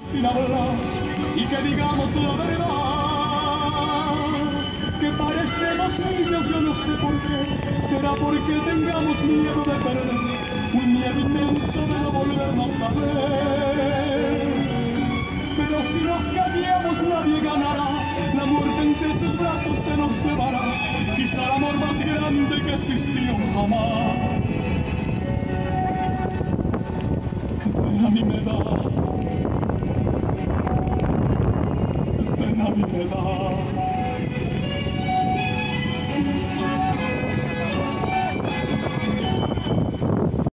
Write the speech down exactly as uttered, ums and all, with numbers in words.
sin hablar y que digamos la verdad, que parecemos niños, yo no sé por qué, será porque tengamos miedo de perder, un miedo inmenso de no volvernos a ver. Pero si nos callamos nadie ganará, la muerte entre sus brazos se nos llevará, quizá el amor más grande que existió jamás. Qué pena a mí me da, qué pena a mí me da.